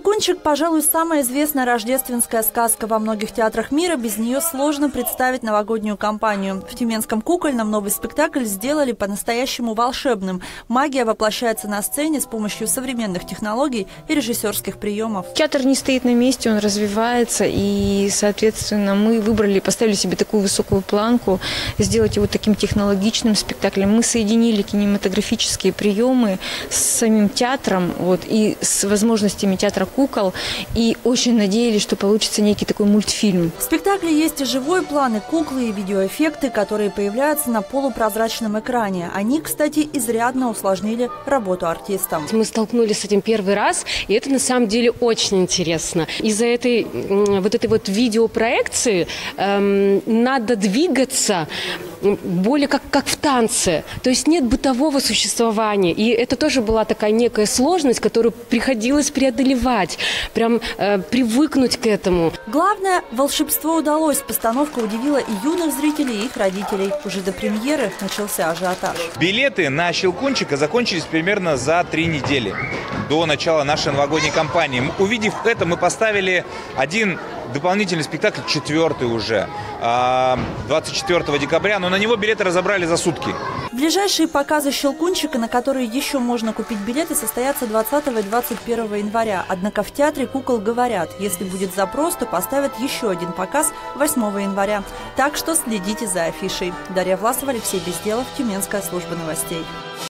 «Щелкунчик», пожалуй, самая известная рождественская сказка во многих театрах мира. Без нее сложно представить новогоднюю кампанию. В Тюменском кукольном новый спектакль сделали по-настоящему волшебным. Магия воплощается на сцене с помощью современных технологий и режиссерских приемов. Театр не стоит на месте, он развивается. И, соответственно, мы поставили себе такую высокую планку, сделать его таким технологичным спектаклем. Мы соединили кинематографические приемы с самим театром и с возможностями театра кукол, и очень надеялись, что получится некий такой мультфильм. В спектакле есть и живой план, и куклы, и видеоэффекты, которые появляются на полупрозрачном экране. Они, кстати, изрядно усложнили работу артистам. Мы столкнулись с этим первый раз, и это на самом деле очень интересно. Из-за этой видеопроекции надо двигаться более как в танце. То есть нет бытового существования. И это тоже была такая некая сложность, которую приходилось преодолевать, прям привыкнуть к этому. Главное, волшебство удалось. Постановка удивила и юных зрителей, и их родителей. Уже до премьеры начался ажиотаж. Билеты на «Щелкунчика» закончились примерно за 3 недели до начала нашей новогодней кампании. Увидев это, мы поставили один дополнительный спектакль, 4-й уже, 24 декабря, но на него билеты разобрали за сутки. Ближайшие показы «Щелкунчика», на которые еще можно купить билеты, состоятся 20 и 21 января. Однако в театре кукол говорят, если будет запрос, то поставят еще один показ 8 января. Так что следите за афишей. Дарья Власова, Алексей Безделов, Тюменская служба новостей.